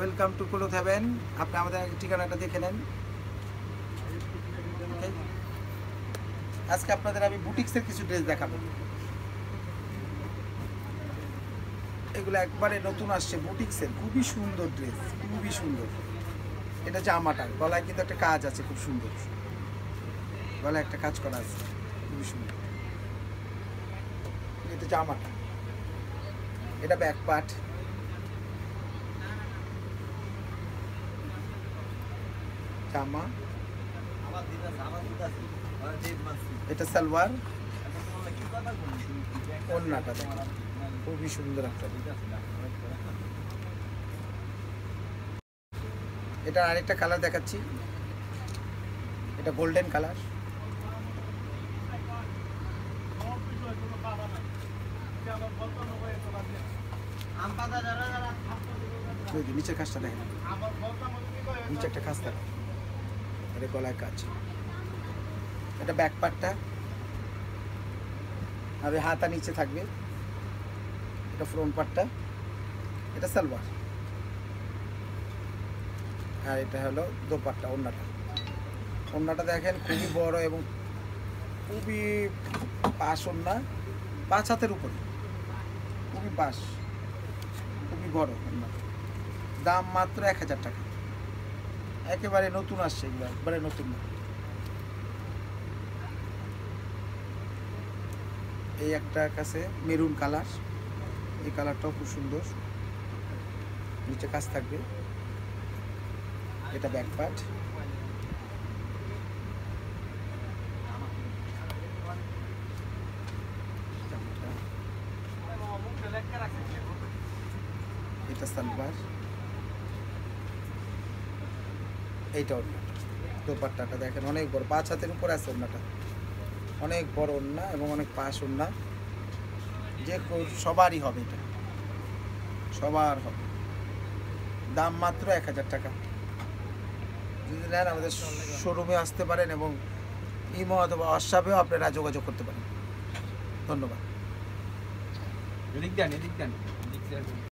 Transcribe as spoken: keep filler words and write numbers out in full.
Welcome to cloth haven. আপনি আমাদের ঠিকানাটা দেখে নেন। আজকে আপনাদের আমি বুটিক্সের কিছু ড্রেস দেখাবো। এগুলো একবারে নতুন আসছে বুটিক্সের, খুবই সুন্দর ড্রেস, খুবই সুন্দর। এটা জামাটা, গলায় কিন্তু একটা কাজ আছে, খুব সুন্দর গলায় একটা কাজ করা আছে, খুবই সুন্দর। এটা জামাটা, এটা ব্যাক পার্ট, জামা, এটা সালোয়ার, ওড়নাটা খুবই সুন্দর একটা। এটা আরেকটা কালার দেখাচ্ছি, এটা গোল্ডেন কালার। নিচের কাজটা দেখেন, নিচে একটা কাজ থাকে, এটা গলায় কাজ। এটা ব্যাক পার্টটা, আর হাতা নিচে থাকবে। এটা ফ্রন্ট পার্টটা, এটা সালোয়ার, আর এটা হলো দোপাট্টা, ওড়নাটা। ওড়নাটা দেখেন খুবই বড় এবং খুবই পাশ ওড়না, পাঁচ হাতের উপরে, খুবই পাশ, খুবই বড় ওড়না। দাম মাত্র এক হাজার টাকা, একেবারে নতুন আসছে, এগুলো একবারে নতুন না। এই একটা কাছে মেরুন কালার, এই কালারটাও খুব সুন্দর, নিচে কাজ থাকবে। এটা ব্যাক পার্ট, এটা সালোয়ার, এইটা ওড়নাটা। দোপাট্টাটা দেখেন অনেক বড়, পাঁচ হাতের উপরে আছে ওড়নাটা, অনেক বড় ওড়না এবং অনেক পাশ ওড়না। যে সবারই হবে, এটা সবার হবে। দাম মাত্র এক হাজার টাকা। যদি নেন আমাদের শোরুমে আসতে পারেন এবং ইমো অথবা হোয়াটসঅ্যাপেও আপনারা যোগাযোগ করতে পারেন। ধন্যবাদ।